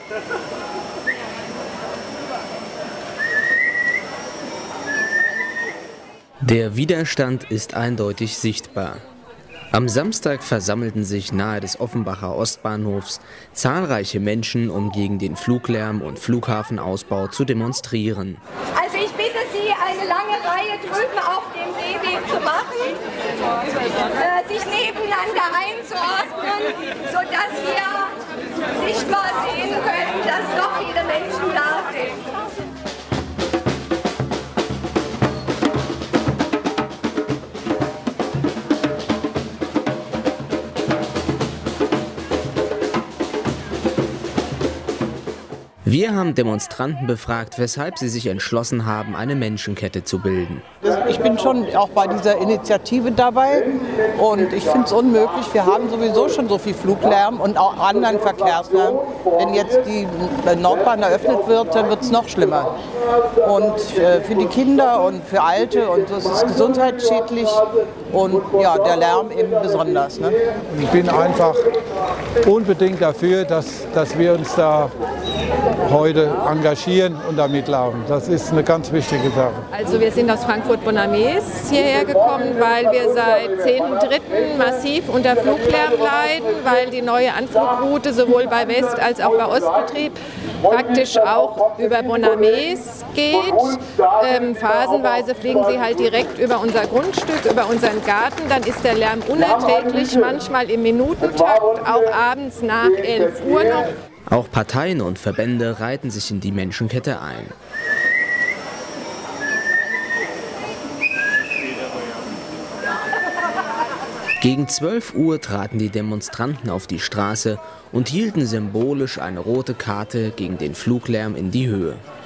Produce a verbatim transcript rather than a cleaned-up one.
Der Widerstand ist eindeutig sichtbar. Am Samstag versammelten sich nahe des Offenbacher Ostbahnhofs zahlreiche Menschen, um gegen den Fluglärm und Flughafenausbau zu demonstrieren. Also ich bitte Sie, eine lange Reihe drüben auf dem Gehweg zu machen, äh, sich nebeneinander einzuordnen, sodass wir sichtbar sehen können, dass doch viele Menschen da sind. Wir haben Demonstranten befragt, weshalb sie sich entschlossen haben, eine Menschenkette zu bilden. Ich bin schon auch bei dieser Initiative dabei und ich finde es unmöglich. Wir haben sowieso schon so viel Fluglärm und auch anderen Verkehrslärm. Wenn jetzt die Nordbahn eröffnet wird, dann wird es noch schlimmer. Und für die Kinder und für Alte, und das ist gesundheitsschädlich und ja, der Lärm eben besonders. Ne? Ich bin einfach unbedingt dafür, dass, dass wir uns da heute engagieren und da mitlaufen. Das ist eine ganz wichtige Sache. Also wir sind aus Frankfurt-Bonamess hierher gekommen, weil wir seit zehnten dritten massiv unter Fluglärm leiden, weil die neue Anflugroute sowohl bei West- als auch bei Ostbetrieb praktisch auch über Bonamess geht. Ähm, phasenweise fliegen sie halt direkt über unser Grundstück, über unseren Garten. Dann ist der Lärm unerträglich, manchmal im Minutentakt, auch abends nach elf Uhr noch. Auch Parteien und Verbände reihten sich in die Menschenkette ein. Gegen zwölf Uhr traten die Demonstranten auf die Straße und hielten symbolisch eine rote Karte gegen den Fluglärm in die Höhe.